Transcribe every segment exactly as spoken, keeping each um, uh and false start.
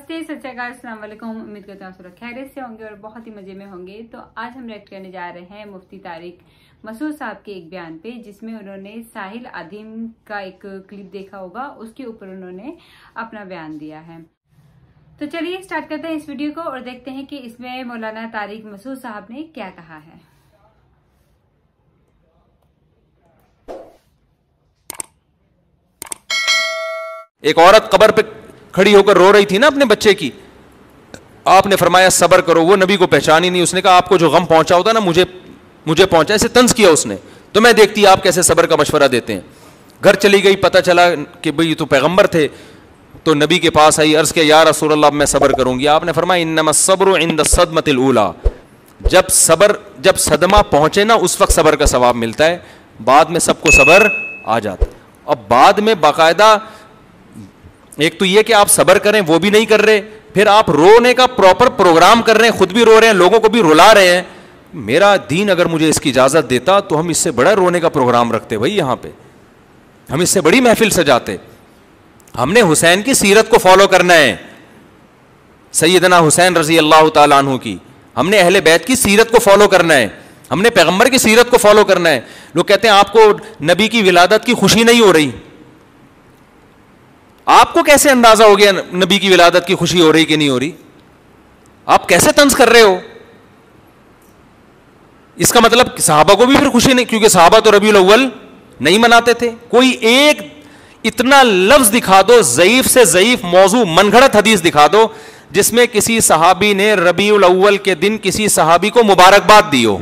नमस्ते, सत श्री अकाल, अस्सलाम वालेकुम। उम्मीद करता हूँ आप सब खैरियत से होंगे और बहुत ही मजे में होंगे। तो आज हम रिएक्ट करने जा रहे हैं मुफ्ती तारिक मसूद साहब के एक बयान पे, जिसमें उन्होंने साहिल अदीम का एक क्लिप देखा होगा, उसके ऊपर उन्होंने अपना बयान दिया है। तो चलिए स्टार्ट करते हैं इस वीडियो को और देखते हैं कि इसमें मौलाना तारिक मसूद साहब ने क्या कहा है। एक औरत कब्र पे खड़ी होकर रो रही थी ना अपने बच्चे की, आपने फरमाया सब्र करो। वो नबी को पहचानी नहीं, उसने कहा आपको जो गम पहुंचा होता ना मुझे मुझे पहुंचा। ऐसे तंज किया उसने, तो मैं देखती आप कैसे सब्र का मशवरा देते हैं। घर चली गई, पता चला कि भाई तो पैगंबर थे, तो नबी के पास आई, अर्ज किया या रसूल अल्लाह मैं सब्र करूंगी। आपने फरमाया इन्नमा सब्रु इंद सदमतिल ऊला, जब सब्र जब सदमा पहुंचे ना उस वक्त सब्र का सवाब मिलता है, बाद में सबको सब्र आ जाता है। अब बाद में बाकायदा एक तो ये कि आप सब्र करें, वो भी नहीं कर रहे, फिर आप रोने का प्रॉपर प्रोग्राम कर रहे हैं, खुद भी रो रहे हैं, लोगों को भी रुला रहे हैं। मेरा दीन अगर मुझे इसकी इजाजत देता तो हम इससे बड़ा रोने का प्रोग्राम रखते भाई, यहां पे हम इससे बड़ी महफिल सजाते। हमने हुसैन की सीरत को फॉलो करना है, सैयदना हुसैन रजी अल्लाह ताला अन्हु की, हमने अहले बैत की सीरत को फॉलो करना है, हमने पैगंबर की सीरत को फॉलो करना है। लोग कहते हैं आपको नबी की विलादत की खुशी नहीं हो रही, आपको कैसे अंदाजा हो गया नबी की विलादत की खुशी हो रही कि नहीं हो रही? आप कैसे तंज कर रहे हो? इसका मतलब सहाबा को भी फिर खुशी नहीं, क्योंकि सहाबा तो रबीउल अव्वल नहीं मनाते थे। कोई एक इतना लफ्ज दिखा दो, ज़ईफ से ज़ईफ मौजू मनगढ़ंत हदीस दिखा दो जिसमें किसी सहाबी ने रबीउल अव्वल के दिन किसी सहाबी को मुबारकबाद दी हो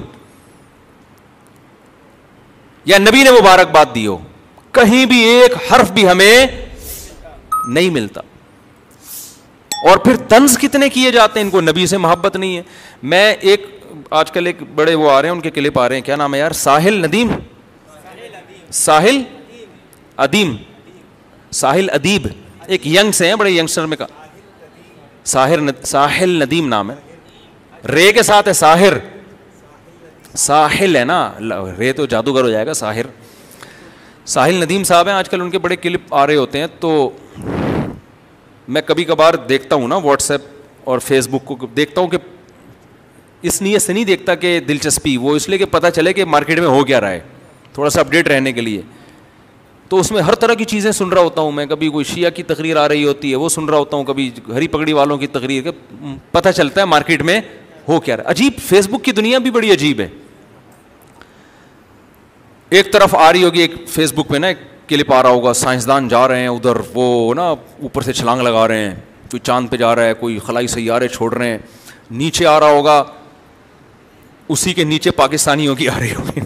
या नबी ने मुबारकबाद दी हो। कहीं भी एक हर्फ भी हमें नहीं मिलता। और फिर तंज कितने किए जाते हैं, इनको नबी से मोहब्बत नहीं है। मैं एक आजकल एक बड़े वो आ रहे हैं, उनके क्लिप आ रहे हैं, क्या नाम है यार, साहिल नदीम, साहिल अदीम, साहिल अदीब, एक यंग से हैं, बड़े यंगस्टर में का साहिर साहिल नदीम नाम है, रे के साथ है साहिर, साहिल है ना, रे तो जादूगर हो जाएगा, साहिर साहिल नदीम साहब हैं। आजकल उनके बड़े क्लिप आ रहे होते हैं, तो मैं कभी कभार देखता हूँ ना व्हाट्सएप और फेसबुक को, देखता हूँ कि इस नीयत से नहीं देखता कि दिलचस्पी, वो इसलिए कि पता चले कि मार्केट में हो क्या रहा है, थोड़ा सा अपडेट रहने के लिए। तो उसमें हर तरह की चीज़ें सुन रहा होता हूँ मैं, कभी कोई शिया की तकरीर आ रही होती है वो सुन रहा होता हूँ, कभी हरी पगड़ी वालों की तकरीर, पता चलता है मार्केट में हो क्या रहा है। अजीब, फेसबुक की दुनिया भी बड़ी अजीब है। एक तरफ आ रही होगी एक फेसबुक पे ना एक क्लिप आ रहा होगा, साइंसदान जा रहे हैं उधर, वो ना ऊपर से छलांग लगा रहे हैं, कोई चांद पे जा रहा है, कोई खलाई सैयारे छोड़ रहे हैं। नीचे आ रहा होगा, उसी के नीचे पाकिस्तानियों की आ रही होगी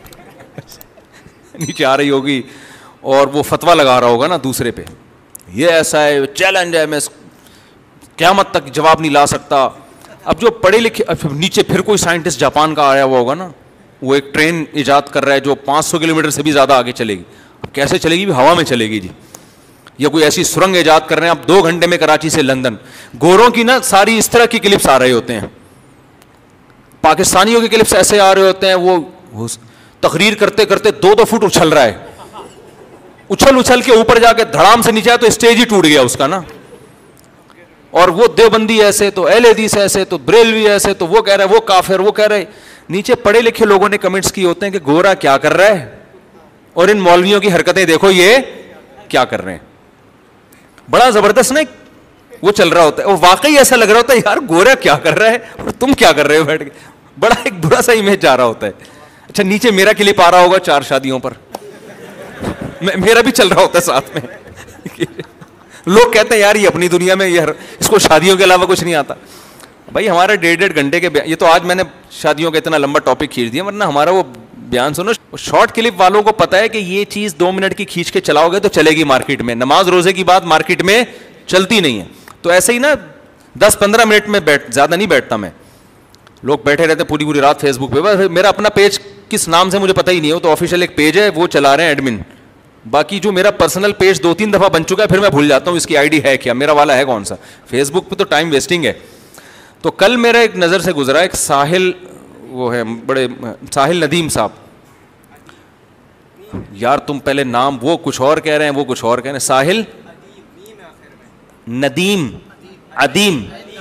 नीचे आ रही होगी और वो फतवा लगा रहा होगा ना दूसरे पे, ये ऐसा है, चैलेंज है, मैं क़यामत तक जवाब नहीं ला सकता। अब जो पढ़े लिखे, नीचे फिर कोई साइंटिस्ट जापान का आया हुआ होगा ना, वो एक ट्रेन इजाद कर रहा है जो पाँच सौ किलोमीटर से भी ज़्यादा आगे चलेगी। अब कैसे चलेगी? भी हवा में चलेगी जी। या कोई ऐसी सुरंग इजाद कर रहे हैं आप, दो घंटे में कराची से लंदन। गोरों की ना सारी इस तरह की क्लिप्स आ रहे होते हैं, पाकिस्तानियों के क्लिप्स ऐसे आ रहे होते हैं, वो तकरीर करते करते दो दो फुट उछल रहा है, उछल उछल के ऊपर जाके धड़ाम से नीचे आया तो स्टेज ही टूट गया उसका ना। और वो देवबंदी ऐसे, तो अहले हदीस ऐसे, तो बरेलवी ऐसे, तो वो कह रहे हैं वो काफिर, वो कह रहे। नीचे पढ़े लिखे लोगों ने कमेंट्स किए होते हैं कि गोरा क्या कर रहा है, और इन मौलवियों की हरकतें देखो ये क्या कर रहे हैं। बड़ा जबरदस्त ना वो चल रहा होता है, और वाकई ऐसा लग रहा होता है यार गोरा क्या कर रहा है और तुम क्या कर रहे हो बैठ के, बड़ा एक बुरा सा इमेज जा रहा होता है। अच्छा, नीचे मेरा क्लिप आ रहा होगा चार शादियों पर, मेरा भी चल रहा होता है साथ में लोग कहते हैं यार ये अपनी दुनिया में, यार इसको शादियों के अलावा कुछ नहीं आता। भाई हमारा डेढ़ डेढ़ घंटे के, ये तो आज मैंने शादियों का इतना लंबा टॉपिक खींच दिया, वरना हमारा वो बयान सुनो। शॉर्ट क्लिप वालों को पता है कि ये चीज़ दो मिनट की खींच के चलाओगे तो चलेगी मार्केट में, नमाज रोजे की बात मार्केट में चलती नहीं है। तो ऐसे ही ना दस पंद्रह मिनट में बैठ, ज़्यादा नहीं बैठता मैं, लोग बैठे रहते पूरी पूरी रात फेसबुक पे। बस मेरा अपना पेज किस नाम से मुझे पता ही नहीं हो, तो ऑफिशियल एक पेज है वो चला रहे हैं एडमिन, बाकी जो मेरा पर्सनल पेज दो तीन दफ़ा बन चुका है फिर मैं भूल जाता हूँ इसकी आईडी है क्या, मेरा वाला है कौन सा। फेसबुक पे तो टाइम वेस्टिंग है। तो कल मेरा एक नज़र से गुजरा एक साहिल, वो है बड़े साहिल नदीम साहब, यार तुम पहले नाम वो कुछ और कह रहे हैं वो कुछ और कह रहे हैं, साहिल नदीम عدیم,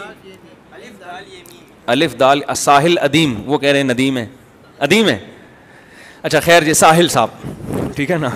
الف دال, ساحل عدیم, وہ کہہ رہے ہیں ندیم ہے, عدیم ہے. اچھا خیر جی, ساحل صاحب ٹھیک ہے نا,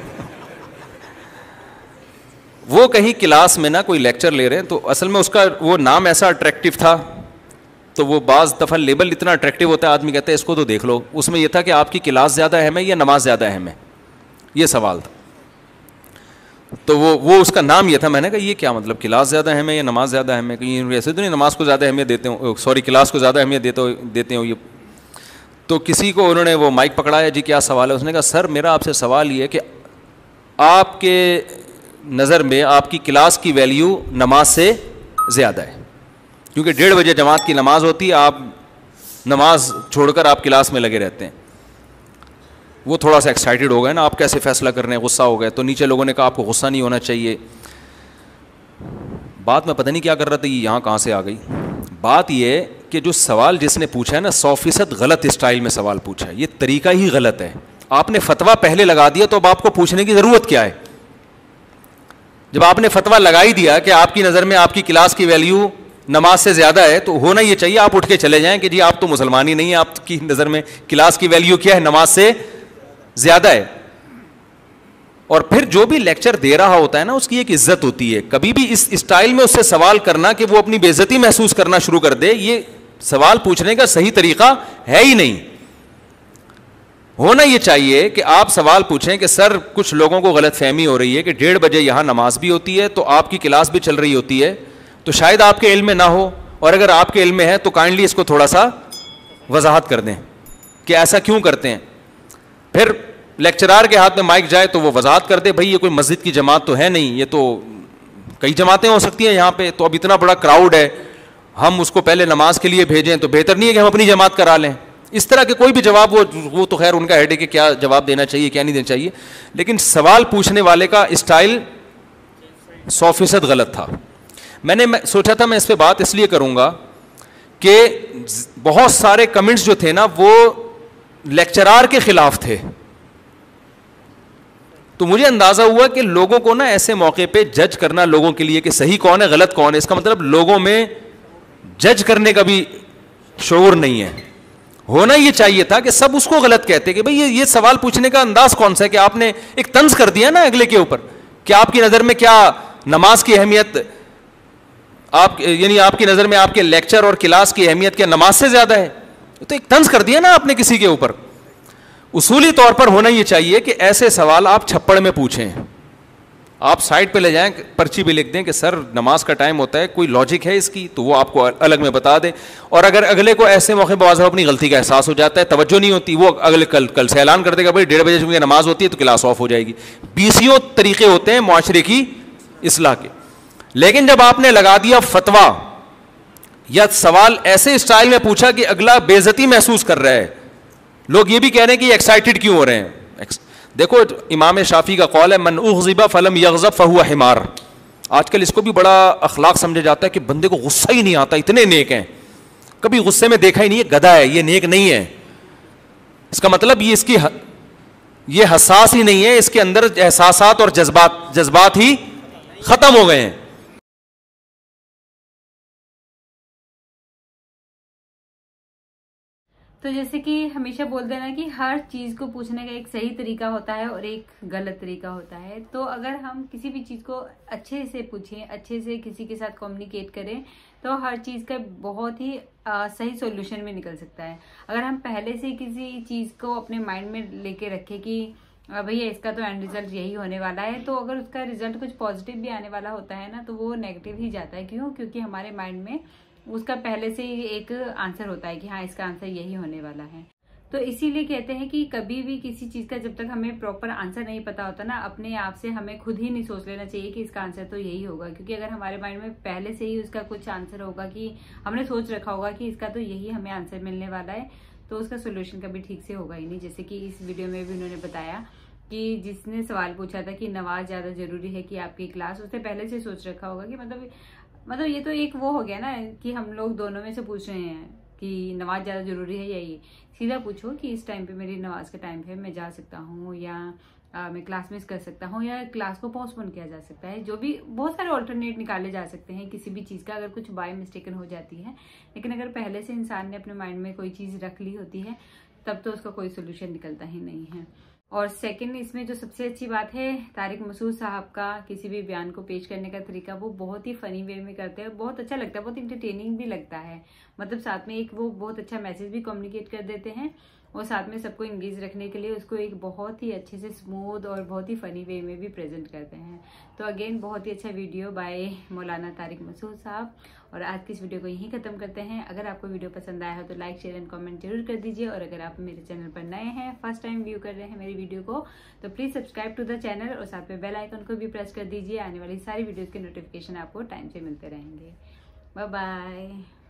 وہ کہیں کلاس میں نا کوئی لیکچر لے رہے ہیں, تو اصل میں اس کا وہ نام ایسا اٹریکٹیو تھا, تو وہ بعض دفعہ لیبل اتنا اٹریکٹیو ہوتا ہے, آدمی کہتا ہے اس کو تو دیکھ لو. اس میں یہ تھا کہ آپ کی کلاس زیادہ اہم ہے یا نماز زیادہ اہم ہے, یہ سوال تھا. تو وہ وہ اس کا نام یہ تھا. میں نے کہا یہ کیا مطلب, کلاس زیادہ اہم ہے یا نماز زیادہ اہم ہے, کہیں ایسے تو نہیں نماز کو زیادہ اہمیت دیتے ہوں, سوری کلاس کو زیادہ اہمیت دیتے ہو دیتے ہوں یہ. تو کسی کو انہوں نے وہ مائک پکڑایا, جی کیا سوال ہے. اس نے کہا سر میرا آپ سے سوال یہ ہے کہ آپ کے نظر میں آپ کی کلاس کی ویلیو نماز سے زیادہ ہے, کیونکہ ڈیڑھ بجے جماعت کی نماز ہوتی ہے, آپ نماز چھوڑ کر آپ کلاس میں لگے رہتے ہیں. وہ تھوڑا سا ایکسائٹیڈ ہو گئے نا, آپ کیسے فیصلہ کر رہے ہیں, غصہ ہو گئے. تو نیچے لوگوں نے کہا آپ کو غصہ نہیں ہونا چاہیے. بات میں پتہ نہیں کیا کر رہا تھا, یہ یہاں کہاں سے آ گئی. بات یہ کہ جو سوال جس نے پوچھا ہے نا, سو فیصد غلط اسٹائل میں سوال پوچھا ہے, یہ طریقہ ہی غلط ہے. آپ نے فتویٰ پہلے لگا دیا تو اب آپ کو پوچھنے کی ضرورت کیا ہے. جب آپ نے فتویٰ لگا ہی دیا کہ آپ کی نظر میں آپ کی کلاس کی ویلیو نماز سے زیادہ ہے, تو ہونا یہ چاہیے آپ اٹھ کے چلے جائیں کہ جی آپ تو مسلمان ہی نہیں ہیں, آپ کی نظر میں کلاس کی ویلیو کیا ہے, نماز سے زیادہ ہے. اور پھر جو بھی لیکچر دے رہا ہوتا ہے نا, اس کی ایک عزت ہوتی ہے. کبھی بھی اس اسٹائل میں اس سے سوال کرنا کہ وہ اپنی بے عزتی محسوس کرنا شروع کر دے, یہ سوال پوچھنے کا صحیح طریقہ ہے ہی نہیں. ہونا یہ چاہیے کہ آپ سوال پوچھیں کہ سر کچھ لوگوں کو غلط فہمی ہو رہی ہے کہ ڈیڑھ بجے یہاں نماز بھی ہوتی ہے تو آپ کی کلاس بھی چل رہی ہوتی ہے, تو شاید آپ کے علم میں نہ ہو, اور اگر آپ کے علم میں ہے تو کائنڈلی اس کو تھوڑا سا وضاحت کر دیں کہ ایسا کیوں کرتے ہیں. پھر لیکچرار کے ہاتھ میں مائک جائے تو وہ وضاحت کر دے, بھائی یہ کوئی مسجد کی جماعت تو ہے نہیں, یہ تو کئی جماعتیں ہو سکتی ہیں یہاں پہ, تو اب اتنا بڑا کراؤڈ ہے, ہم اس کو پہلے نماز کے لیے بھیجیں تو بہتر نہیں ہے کہ ہم اپنی جماعت کرا لیں. اس طرح کے کوئی بھی جواب, وہ وہ تو خیر ان کا ہیڈ ہے کہ کیا جواب دینا چاہیے کیا نہیں دینا چاہیے, لیکن سوال پوچھنے والے کا اسٹائل سو فیصد غلط تھا. میں نے سوچا تھا میں اس پہ بات اس لیے کروں گا کہ بہت سارے کمنٹس جو تھے نا وہ لیکچرار کے خلاف تھے, تو مجھے اندازہ ہوا کہ لوگوں کو نا ایسے موقع پہ جج کرنا لوگوں کے لیے کہ صحیح کون ہے غلط کون ہے, اس کا مطلب لوگوں میں جج کرنے کا بھی شعور نہیں ہے. ہونا یہ چاہیے تھا کہ سب اس کو غلط کہتے کہ بھئی یہ یہ سوال پوچھنے کا انداز کون سا ہے, کہ آپ نے ایک طنز کر دیا نا اگلے کے اوپر کہ آپ کی نظر میں کیا نماز کی اہمیت, آپ یعنی آپ کی نظر میں آپ کے لیکچر اور کلاس کی اہمیت کیا نماز سے زیادہ ہے, تو ایک طنز کر دیا نا آپ نے کسی کے اوپر. اصولی طور پر ہونا یہ چاہیے کہ ایسے سوال آپ چھپڑ میں پوچھیں, آپ سائڈ پہ لے جائیں, پرچی بھی لکھ دیں کہ سر نماز کا ٹائم ہوتا ہے, کوئی لاجک ہے اس کی, تو وہ آپ کو الگ میں بتا دیں. اور اگر اگلے کو ایسے موقع پہ واضح اپنی غلطی کا احساس ہو جاتا ہے, توجہ نہیں ہوتی, وہ اگلے کل کل سے اعلان کر دے گا بھائی ڈیڑھ بجے چونکہ نماز ہوتی ہے تو کلاس آف ہو جائے گی. بیسیوں طریقے ہوتے ہیں معاشرے کی اصلاح کے. لیکن جب آپ نے لگا دیا فتویٰ یا سوال ایسے اسٹائل میں پوچھا کہ اگلا بے عزتی محسوس کر رہا ہے, لوگ یہ بھی کہہ رہے ہیں کہ یہ ایکسائٹیڈ کیوں ہو رہے ہیں. دیکھو امام شافعی کا قول ہے من اغضب فلم یغضب فہو حمار. آج کل اس کو بھی بڑا اخلاق سمجھا جاتا ہے کہ بندے کو غصہ ہی نہیں آتا, اتنے نیک ہیں, کبھی غصے میں دیکھا ہی نہیں ہے, گدھا ہے, یہ نیک نہیں ہے. اس کا مطلب یہ اس کی یہ حساس ہی نہیں ہے, اس کے اندر احساسات اور جذبات جذبات ہی ختم ہو گئے ہیں. تو جیسے کہ ہمیشہ بولتے ہیں نا کہ ہر چیز کو پوچھنے کا ایک صحیح طریقہ ہوتا ہے اور ایک غلط طریقہ ہوتا ہے. تو اگر ہم کسی بھی چیز کو اچھے سے پوچھیں, اچھے سے کسی کے ساتھ کمیونیکیٹ کریں, تو ہر چیز کا بہت ہی صحیح سولوشن میں نکل سکتا ہے. اگر ہم پہلے سے کسی چیز کو اپنے مائنڈ میں لے کے رکھیں کہ بھئی اس کا تو اینڈ ریزلٹ یہی ہونے والا ہے, تو اگر اس کا ریزلٹ کچھ پازیٹیو بھی آنے والا ہوتا ہے نا, تو وہ نیگیٹو ہی جاتا ہے. کیوں؟ کیونکہ ہمارے مائنڈ میں اس کا پہلے سے ہی ایک آنسر ہوتا ہے کہ ہاں اس کا آنسر یہی ہونے والا ہے. تو اسی لیے کہتے ہیں کہ کبھی بھی کسی چیز کا جب تک ہمیں پراپر آنسر نہیں پتا ہوتا نا, اپنے آپ سے ہمیں خود ہی نہیں سوچ لینا چاہیے کہ اس کا آنسر تو یہی ہوگا. کیونکہ اگر ہمارے مائنڈ میں پہلے سے ہی اس کا کچھ آنسر ہوگا کہ ہم نے سوچ رکھا ہوگا کہ اس کا تو یہی ہمیں آنسر ملنے والا ہے, تو اس کا سولوشن کبھی ٹھیک سے ہوگا ہی نہیں. جیسے کہ اس ویڈیو میں بھی انہوں نے بتایا کہ جس نے سوال پوچھا تھا کہ نماز زیادہ ضروری ہے کہ آپ کی کلاس, اس نے پہلے سے سوچ رکھا ہوگا کہ مطلب مطلب یہ تو ایک وہ ہو گیا نا کہ ہم لوگ دونوں میں سے پوچھ رہے ہیں کہ نماز زیادہ ضروری ہے یا یہ. سیدھا پوچھو کہ اس ٹائم پہ میری نماز کا ٹائم ہے, میں جا سکتا ہوں, یا आ, मैं क्लास मिस कर सकता हूँ या क्लास को पोस्टपोन किया जा सकता है, जो भी बहुत सारे ऑल्टरनेट निकाले जा सकते हैं किसी भी चीज़ का अगर कुछ बाय मिस्टेकन हो जाती है। लेकिन अगर पहले से इंसान ने अपने माइंड में कोई चीज़ रख ली होती है तब तो उसका कोई सोल्यूशन निकलता ही नहीं है। और सेकंड, इसमें जो सबसे अच्छी बात है, तारिक मसूद साहब का किसी भी बयान को पेश करने का तरीका वो बहुत ही फनी वे में करते हैं, बहुत अच्छा लगता है, बहुत इंटरटेनिंग भी लगता है। मतलब साथ में एक वो बहुत अच्छा मैसेज भी कम्युनिकेट कर देते हैं और साथ में सबको इंगेज रखने के लिए उसको एक बहुत ही अच्छे से स्मूथ और बहुत ही फनी वे में भी प्रेजेंट करते हैं। तो अगेन बहुत ही अच्छा वीडियो बाय मौलाना तारिक मसूद साहब। और आज की इस वीडियो को यहीं खत्म करते हैं। अगर आपको वीडियो पसंद आया हो तो लाइक शेयर एंड कमेंट जरूर कर दीजिए। और अगर आप मेरे चैनल पर नए हैं, फर्स्ट टाइम व्यू कर रहे हैं मेरी वीडियो को, तो please subscribe to the channel और साथ में बेल आइकन को भी प्रेस कर दीजिए। आने वाली सारी वीडियोज के नोटिफिकेशन आपको टाइम से मिलते रहेंगे। Bye bye.